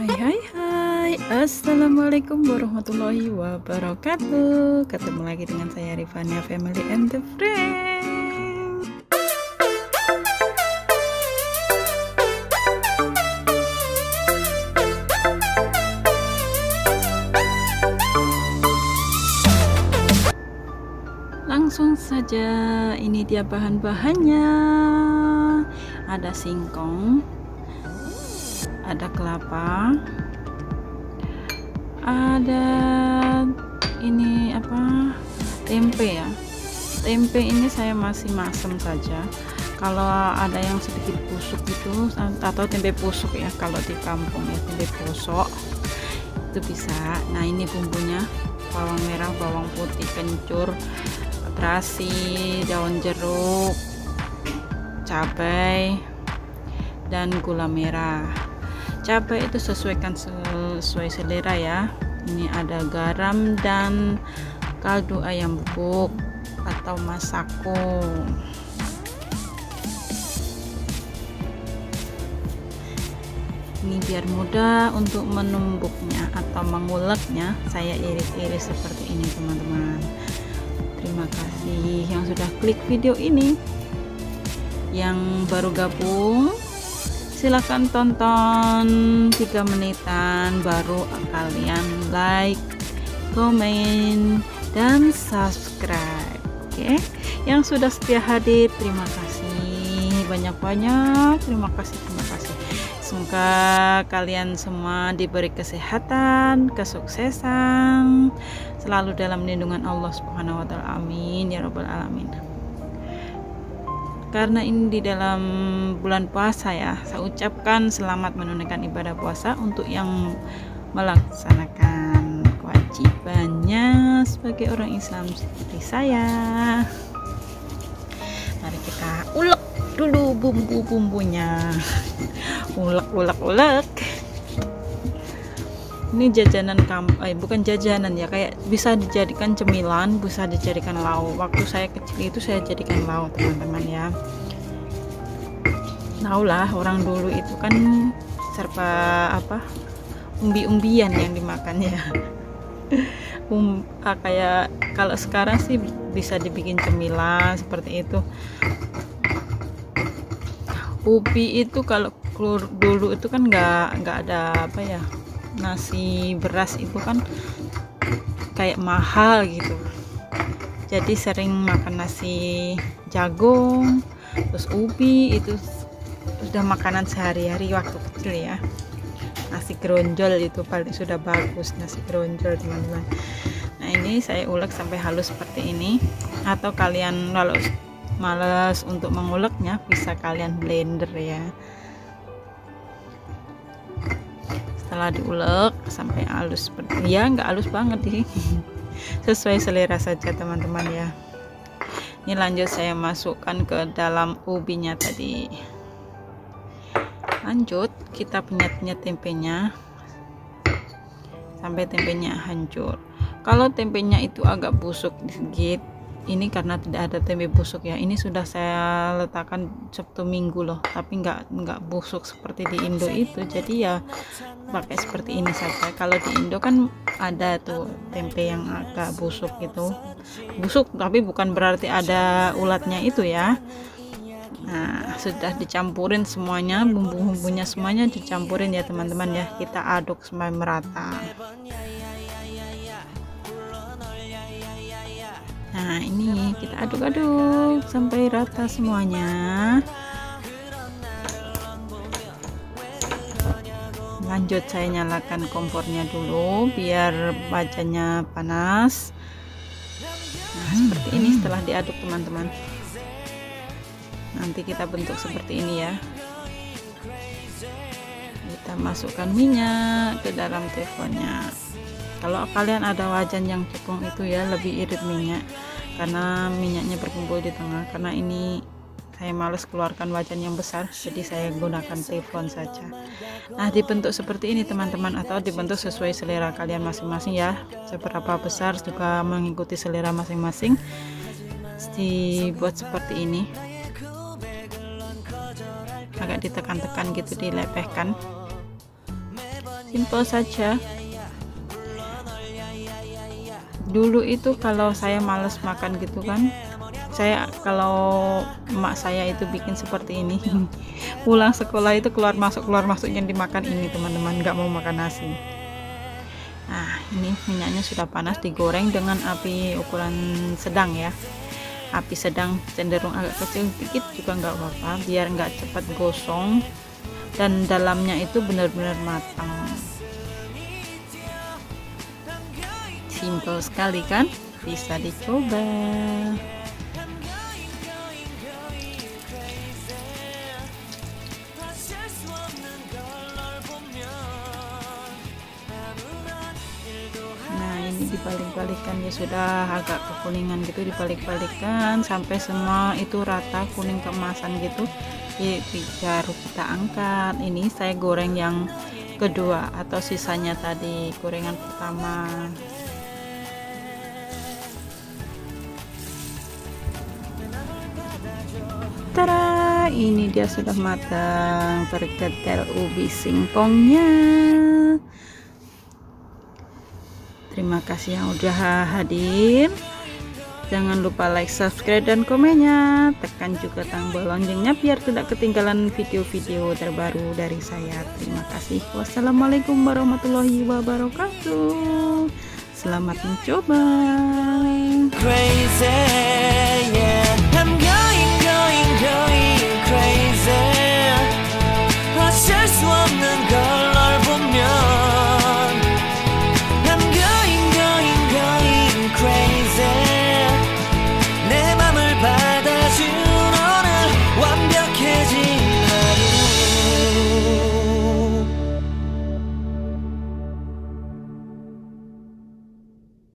Hai, Assalamualaikum warahmatullahi wabarakatuh. Ketemu lagi dengan saya Rifania Family and the Friend. Langsung saja, ini dia bahan-bahannya. Ada singkong, ada kelapa, ada ini apa, tempe ya. Tempe ini saya masih masem saja. Kalau ada yang sedikit busuk itu, atau tempe pusuk ya, kalau di kampung ya tempe pusuk itu bisa. Nah ini bumbunya, bawang merah, bawang putih, kencur, terasi, daun jeruk, cabai, dan gula merah. Cabai itu sesuaikan sesuai selera ya. Ini ada garam dan kaldu ayam bubuk atau masako. Ini biar mudah untuk menumbuknya atau menguleknya, saya iris-iris seperti ini teman-teman. Terima kasih yang sudah klik video ini. Yang baru gabung, silahkan tonton 3 menitan, baru kalian like, komen, dan subscribe. Oke, yang sudah setia hadir, terima kasih banyak-banyak. Terima kasih. Semoga kalian semua diberi kesehatan, kesuksesan, selalu dalam lindungan Allah Subhanahu wa taala. Amin ya rabbal alamin. Karena ini di dalam bulan puasa ya, saya ucapkan selamat menunaikan ibadah puasa untuk yang melaksanakan kewajibannya sebagai orang Islam seperti saya. Mari kita ulek dulu bumbu-bumbunya. Ulek. Ini jajanan bukan jajanan ya, kayak bisa dijadikan cemilan, bisa dijadikan lauk. Waktu saya kecil itu saya jadikan lauk teman-teman ya. Tahu lah, orang dulu itu kan serba apa, umbi-umbian yang dimakan ya. Kayak kalau sekarang sih bisa dibikin cemilan seperti itu. Ubi itu kalau dulu itu kan nggak ada apa ya, nasi beras itu kan kayak mahal gitu, jadi sering makan nasi jagung, terus ubi itu sudah makanan sehari-hari waktu kecil ya. Nasi gronjol itu paling sudah bagus, nasi gronjol teman-teman. Nah ini saya ulek sampai halus seperti ini, atau kalian kalau males untuk menguleknya bisa kalian blender ya. Setelah diulek sampai halus seperti ya, nggak halus banget sih, sesuai selera saja teman-teman ya. Ini lanjut saya masukkan ke dalam ubinya tadi. Lanjut kita penyet-penyet tempenya sampai tempenya hancur. Kalau tempenya itu agak busuk sedikit, ini karena tidak ada tempe busuk ya. Ini sudah saya letakkan Sabtu Minggu loh, tapi nggak busuk seperti di Indo itu. Jadi ya pakai seperti ini saja. Kalau di Indo kan ada tuh tempe yang agak busuk gitu. Busuk tapi bukan berarti ada ulatnya itu ya. Nah sudah dicampurin semuanya, bumbu-bumbunya semuanya dicampurin ya teman-teman ya. Kita aduk sampai merata. Nah ini kita aduk-aduk sampai rata semuanya. Lanjut saya nyalakan kompornya dulu biar wajahnya panas. Nah seperti ini setelah diaduk teman-teman. Nanti kita bentuk seperti ini ya. Kita masukkan minyak ke dalam teflonnya. Kalau kalian ada wajan yang cekung itu ya, lebih irit minyak, karena minyaknya berkumpul di tengah. Karena ini saya males keluarkan wajan yang besar, jadi saya gunakan teflon saja. Nah dibentuk seperti ini teman-teman, atau dibentuk sesuai selera kalian masing-masing ya. Seberapa besar juga mengikuti selera masing-masing. Dibuat seperti ini, agak ditekan-tekan gitu, dilepehkan. simple saja. Dulu itu kalau saya males makan gitu kan, kalau emak saya itu bikin seperti ini pulang sekolah itu keluar masuk yang dimakan ini teman-teman, nggak mau makan nasi. Nah ini minyaknya sudah panas, digoreng dengan api ukuran sedang ya, api sedang, cenderung agak kecil dikit juga nggak apa-apa, biar nggak cepat gosong dan dalamnya itu benar-benar matang. Simple sekali kan, bisa dicoba. Nah ini dibalik-balikan ya, sudah agak kekuningan gitu, dibalik-balikan sampai semua itu rata kuning keemasan gitu. Baru kita angkat. Ini saya goreng yang kedua atau sisanya tadi gorengan pertama. Tada, ini dia sudah matang, perkedel ubi singkongnya. Terima kasih yang udah hadir. Jangan lupa like, subscribe, dan komennya. Tekan juga tombol loncengnya biar tidak ketinggalan video-video terbaru dari saya. Terima kasih. Wassalamualaikum warahmatullahi wabarakatuh. Selamat mencoba. Crazy, yeah.